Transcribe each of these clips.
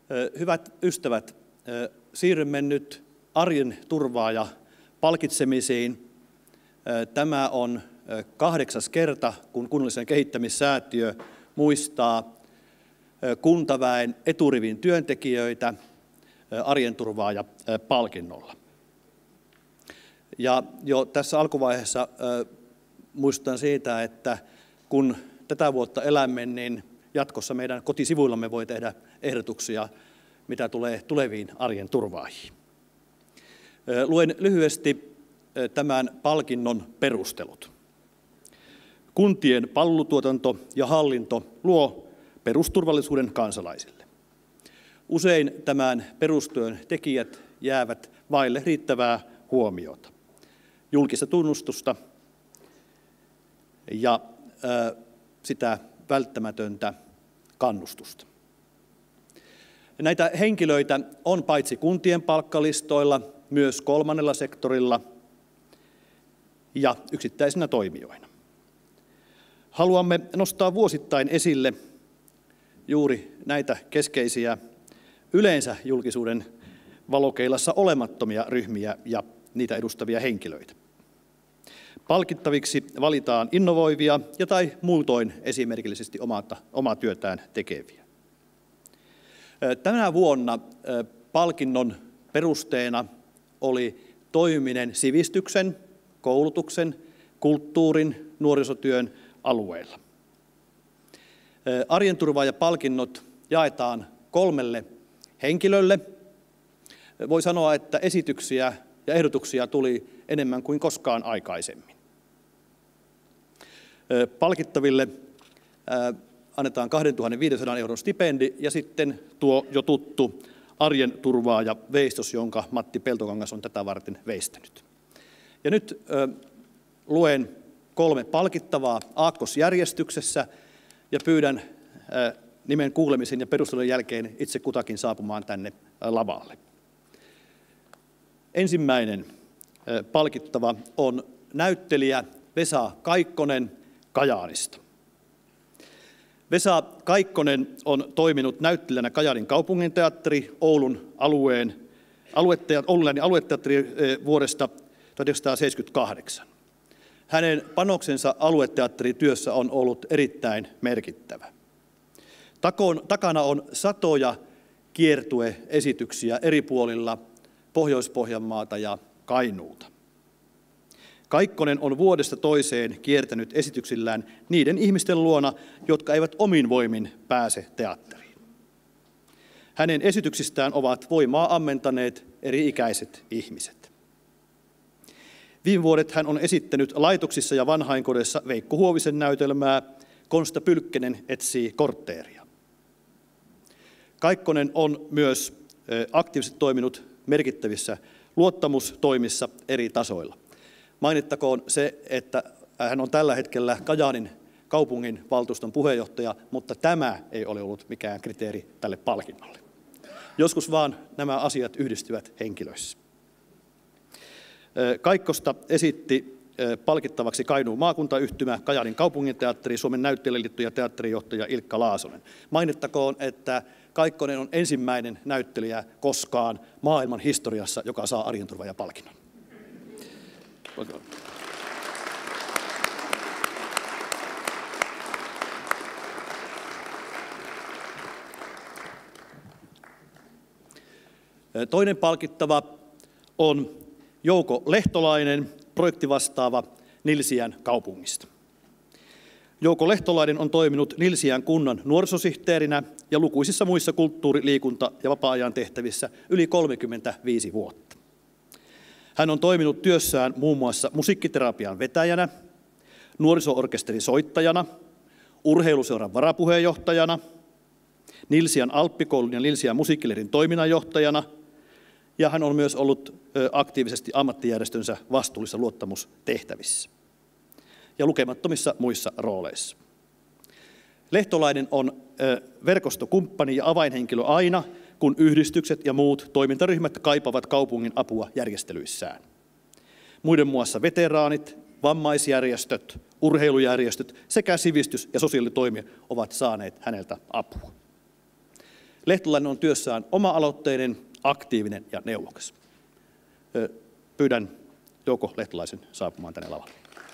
Hyvät ystävät, siirrymme nyt arjen turvaaja palkitsemisiin. Tämä on 8. kerta, kun Kunnallisen kehittämissäätiö muistaa kuntaväen eturivin työntekijöitä arjen turvaaja palkinnolla. Ja jo tässä alkuvaiheessa muistutan siitä, että kun tätä vuotta elämme, niin jatkossa meidän kotisivuillamme voi tehdä ehdotuksia, mitä tulee tuleviin arjen turvaajiin. Luen lyhyesti tämän palkinnon perustelut. Kuntien palvelutuotanto ja hallinto luo perusturvallisuuden kansalaisille. Usein tämän perustyön tekijät jäävät vaille riittävää huomiota, julkista tunnustusta ja sitä välttämätöntä kannustusta. Näitä henkilöitä on paitsi kuntien palkkalistoilla, myös kolmannella sektorilla ja yksittäisinä toimijoina. Haluamme nostaa vuosittain esille juuri näitä keskeisiä, yleensä julkisuuden valokeilassa olemattomia ryhmiä ja niitä edustavia henkilöitä. Palkittaviksi valitaan innovoivia ja tai muutoin esimerkillisesti omaa työtään tekeviä. Tänä vuonna palkinnon perusteena oli toimiminen sivistyksen, koulutuksen, kulttuurin, nuorisotyön alueella. Arjen turvaajapalkinnot jaetaan 3 henkilölle. Voi sanoa, että esityksiä ja ehdotuksia tuli enemmän kuin koskaan aikaisemmin. Palkittaville annetaan 2500 euron stipendi ja sitten tuo jo tuttu arjen turvaaja veistos, jonka Matti Peltokangas on tätä varten veistänyt. Ja nyt luen 3 palkittavaa aakkosjärjestyksessä ja pyydän nimen kuulemisen ja perustelujen jälkeen itse kutakin saapumaan tänne lavalle. Ensimmäinen palkittava on näyttelijä Vesa Kaikkonen Kajaanista. Vesa Kaikkonen on toiminut näyttelijänä Kajaanin kaupunginteatteri, Oulun alueteatteri vuodesta 1978. Hänen panoksensa alueteatterityössä on ollut erittäin merkittävä. Takana on satoja kiertueesityksiä eri puolilla Pohjois-Pohjanmaata ja Kainuuta. Kaikkonen on vuodesta toiseen kiertänyt esityksillään niiden ihmisten luona, jotka eivät omin voimin pääse teatteriin. Hänen esityksistään ovat voimaa ammentaneet eri-ikäiset ihmiset. Viime vuodet hän on esittänyt laitoksissa ja vanhainkodeissa Veikko Huovisen näytelmää Konsta Pylkkänen etsii kortteeria. Kaikkonen on myös aktiivisesti toiminut merkittävissä luottamustoimissa eri tasoilla. Mainittakoon se, että hän on tällä hetkellä Kajaanin kaupungin valtuuston puheenjohtaja, mutta tämä ei ole ollut mikään kriteeri tälle palkinnolle. Joskus vaan nämä asiat yhdistyvät henkilöissä. Kaikkosta esitti palkittavaksi Kainuun maakuntayhtymä, Kajaanin kaupunginteatteri, Suomen näyttelijäliitto ja teatterijohtaja Ilkka Laasonen. Mainittakoon, että Kaikkonen on ensimmäinen näyttelijä koskaan maailman historiassa, joka saa arjen turvaajapalkinnon. Toinen palkittava on Jouko Lehtolainen, projektivastaava Nilsiän kaupungista. Jouko Lehtolainen on toiminut Nilsiän kunnan nuorisosihteerinä ja lukuisissa muissa kulttuuri-, liikunta- ja vapaa-ajan tehtävissä yli 35 vuotta. Hän on toiminut työssään muun muassa musiikkiterapian vetäjänä, nuoriso-orkesterin soittajana, urheiluseuran varapuheenjohtajana, Nilsiän Alppikoulun ja Nilsiän musiikkileirin toiminnanjohtajana, ja hän on myös ollut aktiivisesti ammattijärjestönsä vastuullisissa luottamustehtävissä ja lukemattomissa muissa rooleissa. Lehtolainen on verkostokumppani ja avainhenkilö aina, kun yhdistykset ja muut toimintaryhmät kaipaavat kaupungin apua järjestelyissään. Muiden muassa veteraanit, vammaisjärjestöt, urheilujärjestöt sekä sivistys- ja sosiaalitoimi ovat saaneet häneltä apua. Lehtolainen on työssään oma-aloitteinen, aktiivinen ja neuvokas. Pyydän Jouko Lehtolaisen saapumaan tänne lavalle.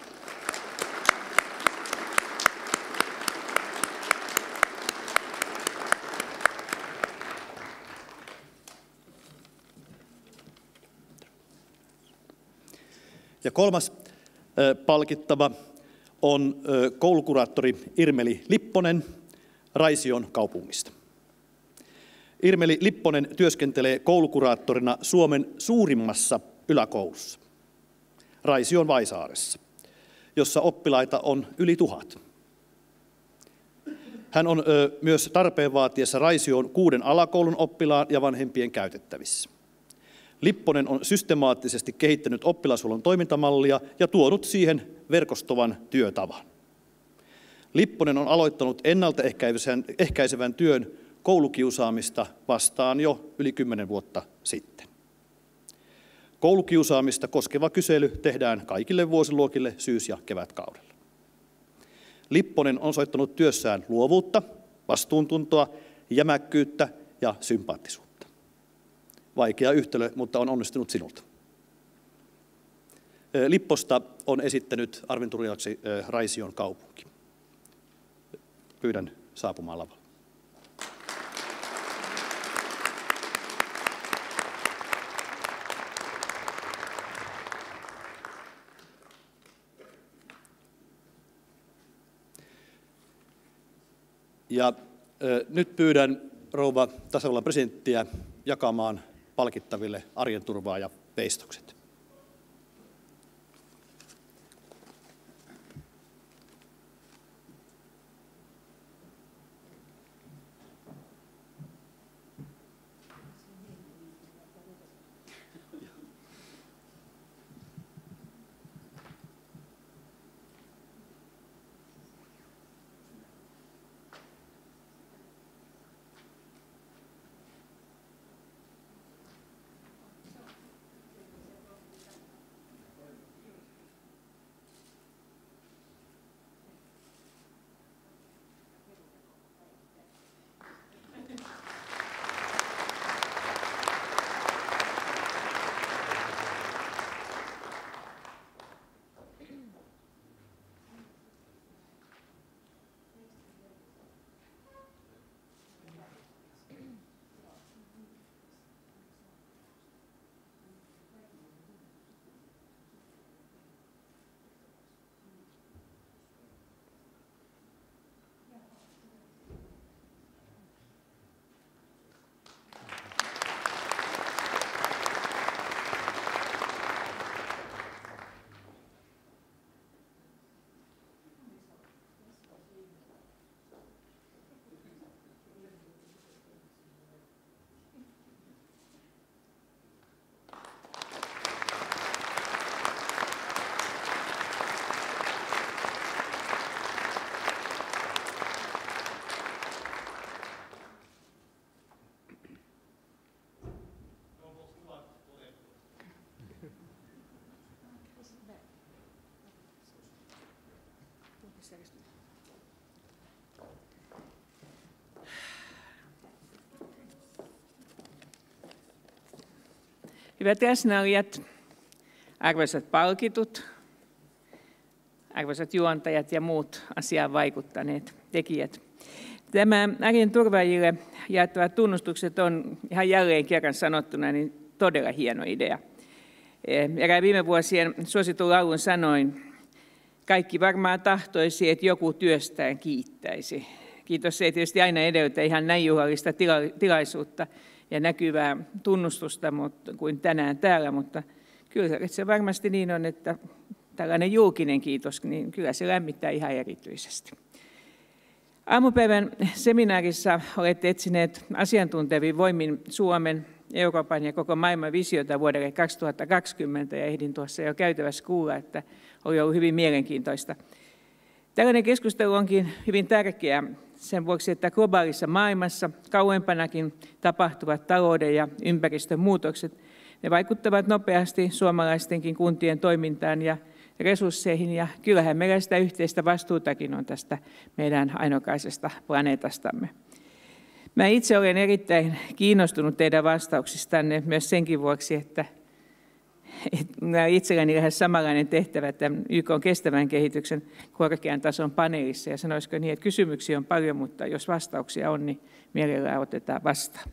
Ja kolmas palkittava on koulukuraattori Irmeli Lipponen Raision kaupungista. Irmeli Lipponen työskentelee koulukuraattorina Suomen suurimmassa yläkoulussa, Raision Vaisaaressa, jossa oppilaita on yli 1000. Hän on myös tarpeen vaatiessa Raision 6 alakoulun oppilaan ja vanhempien käytettävissä. Lipponen on systemaattisesti kehittänyt oppilashuollon toimintamallia ja tuonut siihen verkostovan työtavan. Lipponen on aloittanut ennaltaehkäisevän työn koulukiusaamista vastaan jo yli 10 vuotta sitten. Koulukiusaamista koskeva kysely tehdään kaikille vuosiluokille syys- ja kevätkaudella. Lipponen on osoittanut työssään luovuutta, vastuuntuntoa, jämäkkyyttä ja sympaattisuutta. Vaikea yhtälö, mutta on onnistunut sinulta. Lipposta on esittänyt arvinturijaksi Raision kaupunki. Pyydän saapumaan lavalle. Ja nyt pyydän rouva tasavallan presidenttiä jakamaan palkittaville arjen turvaa ja veistokset. Hyvät läsnäolijat, arvoisat palkitut, arvoisat juontajat ja muut asiaan vaikuttaneet tekijät. Tämä arjen turvaajille jaettavat tunnustukset on ihan jälleen kerran sanottuna niin todella hieno idea. Erään viime vuosien suositun laulun sanoin, kaikki varmaan tahtoisi, että joku työstään kiittäisi. Kiitos ei tietysti aina edellytä ihan näin juhlallista tilaisuutta ja näkyvää tunnustusta kuin tänään täällä, mutta kyllä se varmasti niin on, että tällainen julkinen kiitos, niin kyllä se lämmittää ihan erityisesti. Aamupäivän seminaarissa olette etsineet asiantuntevin voimin Suomen, Euroopan ja koko maailman visiota vuodelle 2020, ja ehdin tuossa jo käytävässä kuulla, että oli ollut hyvin mielenkiintoista. Tällainen keskustelu onkin hyvin tärkeää sen vuoksi, että globaalissa maailmassa kauempanakin tapahtuvat talouden ja ympäristön muutokset, ne vaikuttavat nopeasti suomalaistenkin kuntien toimintaan ja resursseihin, ja kyllähän meillä sitä yhteistä vastuutakin on tästä meidän ainokaisesta planeetastamme. Mä itse olen erittäin kiinnostunut teidän vastauksistanne myös senkin vuoksi, että itselläni lähes samanlainen tehtävä tämän YK:n kestävän kehityksen korkean tason paneelissa. Ja sanoisiko niin, että kysymyksiä on paljon, mutta jos vastauksia on, niin mielellään otetaan vastaan.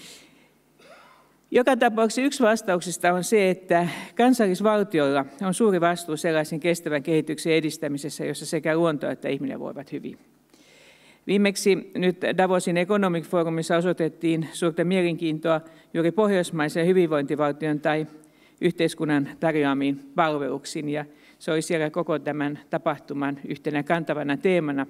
Joka tapauksessa yksi vastauksista on se, että kansallisvaltioilla on suuri vastuu sellaisen kestävän kehityksen edistämisessä, jossa sekä luonto että ihminen voivat hyvin. Viimeksi nyt Davosin Economic Forumissa osoitettiin suurta mielenkiintoa juuri pohjoismaisen hyvinvointivaltion tai yhteiskunnan tarjoamiin palveluksiin, ja se oli siellä koko tämän tapahtuman yhtenä kantavana teemana.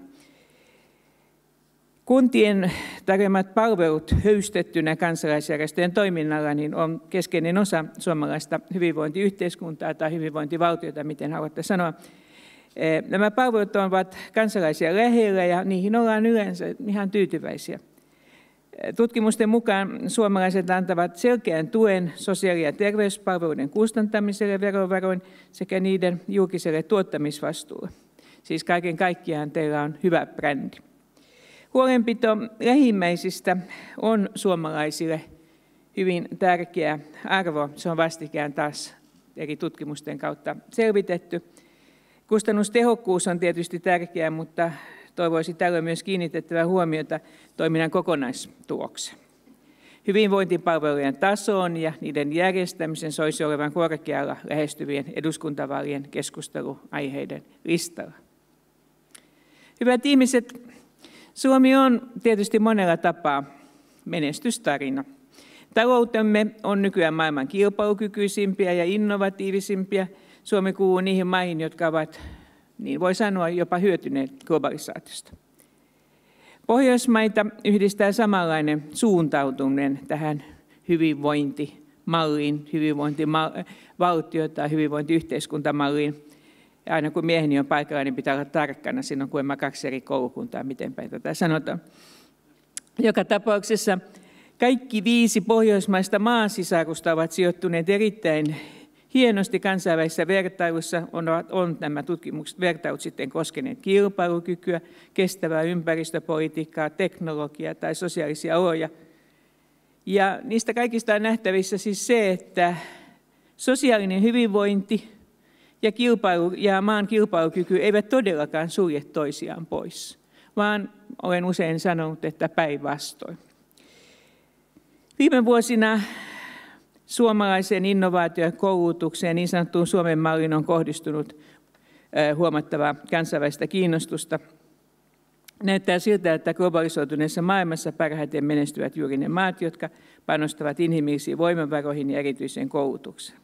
Kuntien tarjoamat palvelut höystettynä kansalaisjärjestöjen toiminnalla niin on keskeinen osa suomalaista hyvinvointiyhteiskuntaa tai hyvinvointivaltiota, miten haluatte sanoa. Nämä palvelut ovat kansalaisia lähellä ja niihin ollaan yleensä ihan tyytyväisiä. Tutkimusten mukaan suomalaiset antavat selkeän tuen sosiaali- ja terveyspalveluiden kustantamiselle verovaroin sekä niiden julkiselle tuottamisvastuulle. Siis kaiken kaikkiaan teillä on hyvä brändi. Huolenpito lähimmäisistä on suomalaisille hyvin tärkeä arvo. Se on vastikään taas eri tutkimusten kautta selvitetty. Kustannustehokkuus on tietysti tärkeää, mutta toivoisin tällöin myös kiinnitettävä huomiota toiminnan kokonaistulokseen. Hyvinvointipalvelujen tasoon ja niiden järjestämisen soisi olevan korkealla lähestyvien eduskuntavaalien keskusteluaiheiden listalla. Hyvät ihmiset, Suomi on tietysti monella tapaa menestystarina. Taloutemme on nykyään maailman kilpailukykyisimpiä ja innovatiivisimpia. Suomi kuuluu niihin maihin, jotka ovat, niin voi sanoa, jopa hyötyneet globalisaatiosta. Pohjoismaita yhdistää samanlainen suuntautuminen tähän hyvinvointimalliin, hyvinvointivaltio- tai hyvinvointiyhteiskuntamalliin. Ja aina kun mieheni on paikalla, niin pitää olla tarkkana silloin, kun en mä 2 eri koulukuntaa, miten päin tätä sanotaan. Joka tapauksessa kaikki 5 pohjoismaista maasisarusta ovat sijoittuneet erittäin hienosti kansainvälisessä vertailussa. On nämä tutkimukset, vertailut sitten koskeneet kilpailukykyä, kestävää ympäristöpolitiikkaa, teknologiaa tai sosiaalisia oloja. Ja niistä kaikista on nähtävissä siis se, että sosiaalinen hyvinvointi ja maan kilpailukyky eivät todellakaan sulje toisiaan pois, vaan olen usein sanonut, että päinvastoin. Viime vuosina suomalaiseen innovaatiokoulutukseen, niin sanottuun Suomen malliin, on kohdistunut huomattavaa kansainvälistä kiinnostusta. Näyttää siltä, että globalisoituneessa maailmassa parhaiten menestyvät juuri ne maat, jotka panostavat inhimillisiin voimavaroihin ja erityiseen koulutukseen.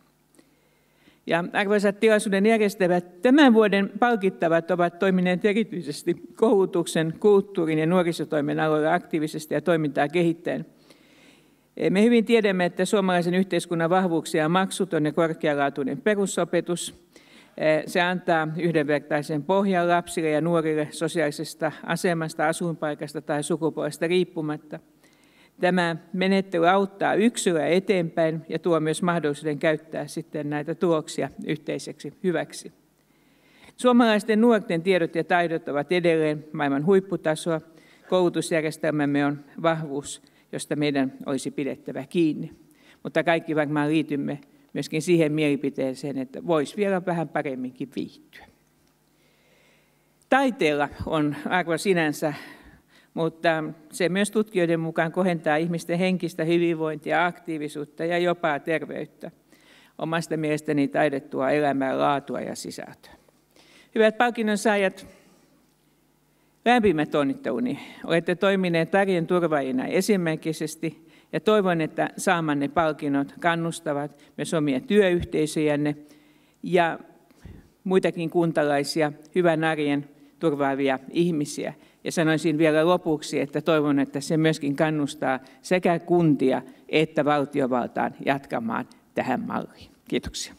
Ja arvoisat tilaisuuden järjestävät, tämän vuoden palkittavat ovat toimineet erityisesti koulutuksen, kulttuurin ja nuorisotoimen aloilla aktiivisesti ja toimintaa kehittäen. Me hyvin tiedämme, että suomalaisen yhteiskunnan vahvuuksia on maksuton ja korkealaatuinen perusopetus. Se antaa yhdenvertaisen pohjan lapsille ja nuorille sosiaalisesta asemasta, asuinpaikasta tai sukupuolesta riippumatta. Tämä menettely auttaa yksilöä eteenpäin ja tuo myös mahdollisuuden käyttää sitten näitä tuloksia yhteiseksi hyväksi. Suomalaisten nuorten tiedot ja taidot ovat edelleen maailman huipputasoa. Koulutusjärjestelmämme on vahvuus, josta meidän olisi pidettävä kiinni. Mutta kaikki varmaan liitymme myöskin siihen mielipiteeseen, että voisi vielä vähän paremminkin viihtyä. Taiteella on arvo sinänsä, mutta se myös tutkijoiden mukaan kohentaa ihmisten henkistä hyvinvointia, aktiivisuutta ja jopa terveyttä. Omasta mielestäni taide tuo elämään laatua ja sisältöä. Hyvät palkinnon saajat, lämpimät onnitteluni. Olette toimineet arjen turvaajina esimerkiksi ja toivon, että saamanne palkinnot kannustavat myös omia työyhteisöjänne ja muitakin kuntalaisia hyvän arjen turvaavia ihmisiä. Ja sanoisin vielä lopuksi, että toivon, että se myöskin kannustaa sekä kuntia että valtiovaltaan jatkamaan tähän malliin. Kiitoksia.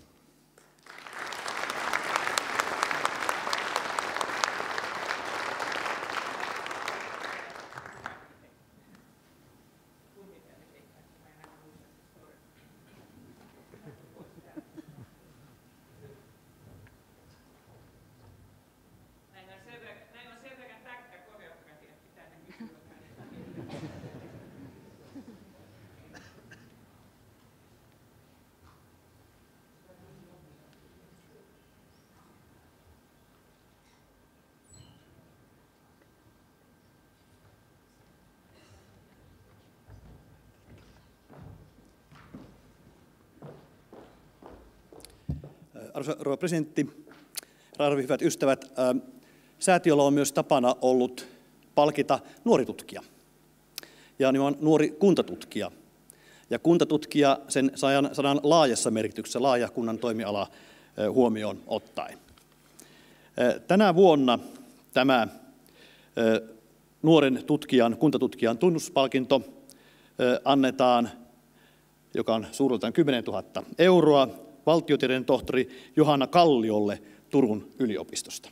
arvoisa rouva presidentti, arvoisat hyvät ystävät, säätiöllä on myös tapana ollut palkita nuori tutkija ja nuori kuntatutkija. Ja kuntatutkija sen sanan laajassa merkityksessä, laaja kunnan toimiala huomioon ottaen. Tänä vuonna tämä nuoren kuntatutkijan tunnuspalkinto annetaan, joka on suuruudeltaan 10 000 euroa, valtiotieteiden tohtori Johanna Kalliolle Turun yliopistosta.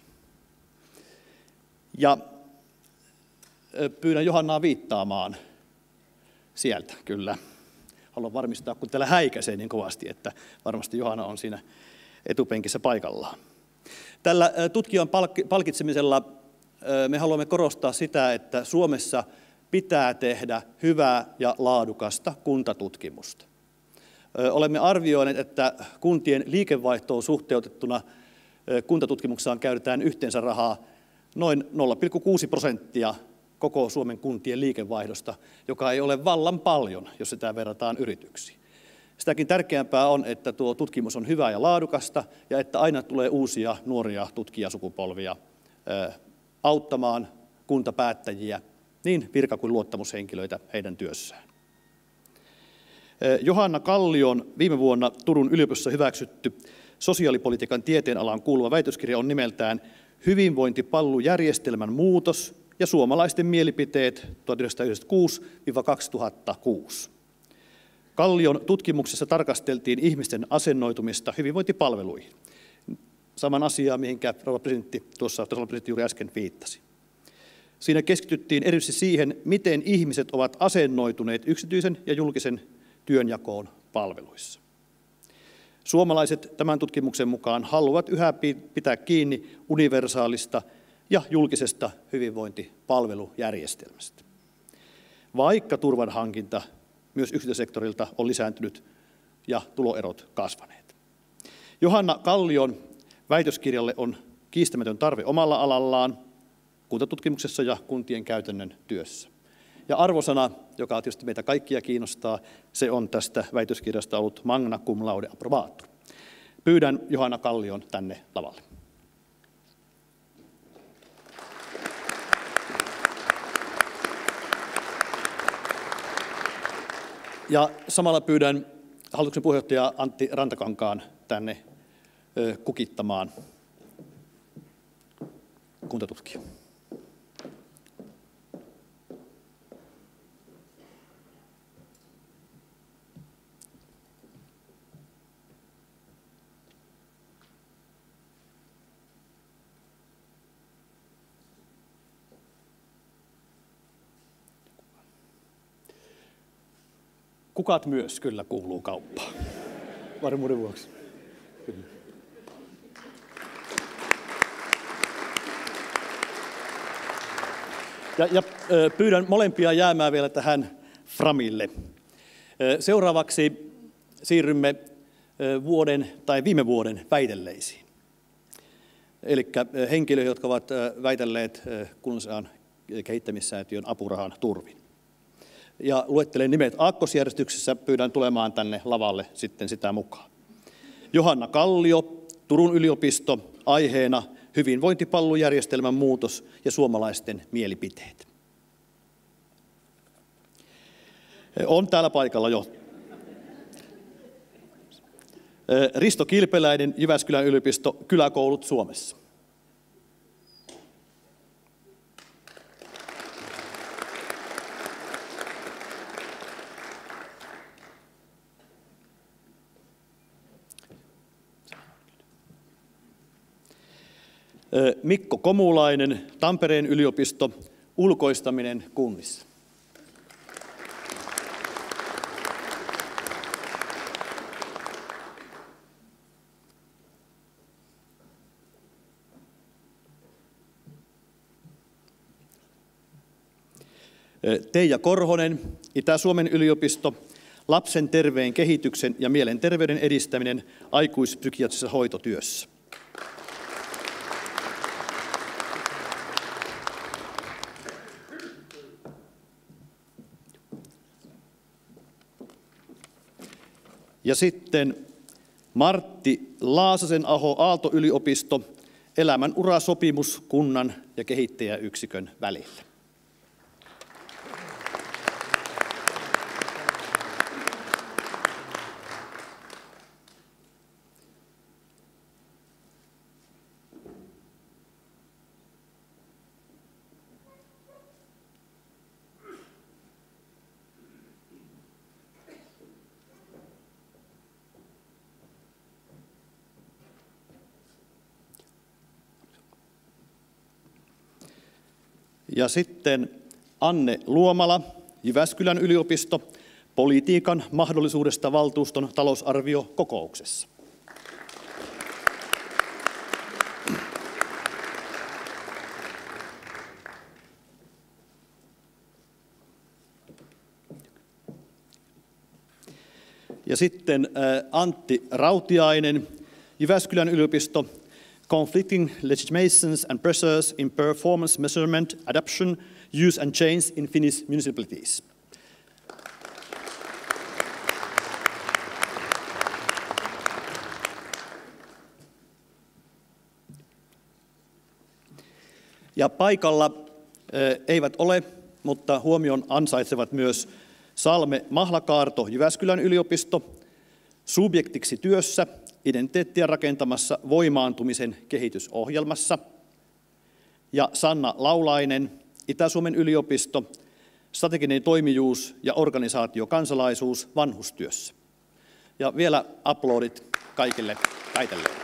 Ja pyydän Johannaa viittaamaan sieltä, kyllä. Haluan varmistaa, kun täällä häikäisee niin kovasti, että varmasti Johanna on siinä etupenkissä paikallaan. Tällä tutkijan palkitsemisella me haluamme korostaa sitä, että Suomessa pitää tehdä hyvää ja laadukasta kuntatutkimusta. Olemme arvioineet, että kuntien liikevaihtoon suhteutettuna kuntatutkimuksessaan käytetään yhteensä rahaa noin 0,6% koko Suomen kuntien liikevaihdosta, joka ei ole vallan paljon, jos sitä verrataan yrityksiin. Sitäkin tärkeämpää on, että tuo tutkimus on hyvää ja laadukasta ja että aina tulee uusia nuoria tutkijasukupolvia auttamaan kuntapäättäjiä, niin virka- kuin luottamushenkilöitä heidän työssään. Johanna Kallion viime vuonna Turun yliopistossa hyväksytty sosiaalipolitiikan tieteenalaan kuuluva väitöskirja on nimeltään Hyvinvointipalvelujärjestelmän muutos ja suomalaisten mielipiteet 1996–2006. Kallion tutkimuksessa tarkasteltiin ihmisten asennoitumista hyvinvointipalveluihin. Saman asiaan, mihinkä rouva presidentti, tasavallan presidentti juuri äsken viittasi. Siinä keskityttiin erityisesti siihen, miten ihmiset ovat asennoituneet yksityisen ja julkisen työnjakoon palveluissa. Suomalaiset tämän tutkimuksen mukaan haluavat yhä pitää kiinni universaalista ja julkisesta hyvinvointipalvelujärjestelmästä, vaikka turvan hankinta myös yksityissektorilta on lisääntynyt ja tuloerot kasvaneet. Johanna Kallion väitöskirjalle on kiistämätön tarve omalla alallaan, kuntatutkimuksessa ja kuntien käytännön työssä. Ja arvosana, joka tietysti meitä kaikkia kiinnostaa, se on tästä väitöskirjasta ollut magna cum laude approbatur. Pyydän Johanna Kallion tänne lavalle. Ja samalla pyydän hallituksen puheenjohtaja Antti Rantakankaan tänne kukittamaan kuntatutkija. Kukat myös kyllä kuuluu kauppaan, varmuuden vuoksi. Kyllä. Ja pyydän molempia jäämään vielä tähän framille. Seuraavaksi siirrymme viime vuoden väitelleisiin. Eli henkilöihin, jotka ovat väitelleet Kunnallisaan kehittämissäätiön apurahan turvin. Ja luettelen nimet aakkosjärjestyksessä, pyydän tulemaan tänne lavalle sitten sitä mukaan. Johanna Kallio, Turun yliopisto, aiheena hyvinvointipalvelujärjestelmän muutos ja suomalaisten mielipiteet. On täällä paikalla jo. Risto Kilpeläinen, Jyväskylän yliopisto, Kyläkoulut Suomessa. Mikko Komulainen, Tampereen yliopisto, ulkoistaminen kunnissa. Teija Korhonen, Itä-Suomen yliopisto, lapsen terveen kehityksen ja mielenterveyden edistäminen aikuispsykiatrisessa hoitotyössä. Ja sitten Martti Laasasen-aho Aalto-yliopisto, elämänurasopimus kunnan ja kehittäjäyksikön välillä. Ja sitten Anne Luomala, Jyväskylän yliopisto, politiikan mahdollisuudesta valtuuston talousarviokokouksessa. Ja sitten Antti Rautiainen, Jyväskylän yliopisto, Conflicting Legitimations and Pressures in Performance Measurement, Adoption, Use and Change in Finnish Municipalities. Ja paikalla eivät ole, mutta huomion ansaitsevat myös Salme Mahlakaarto, Jyväskylän yliopisto, subjektiksi työssä, identiteettiä rakentamassa voimaantumisen kehitysohjelmassa, ja Sanna Laulainen, Itä-Suomen yliopisto, strateginen toimijuus ja organisaatiokansalaisuus vanhustyössä. Ja vielä aplodit kaikille väitelleille.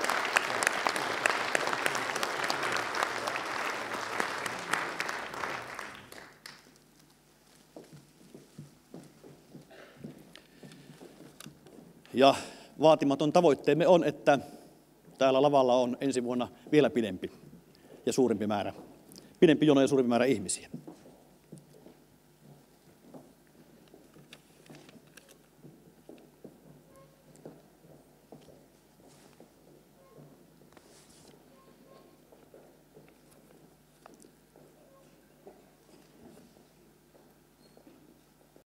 Ja vaatimaton tavoitteemme on, että täällä lavalla on ensi vuonna vielä pidempi jono ja suurempi määrä ihmisiä.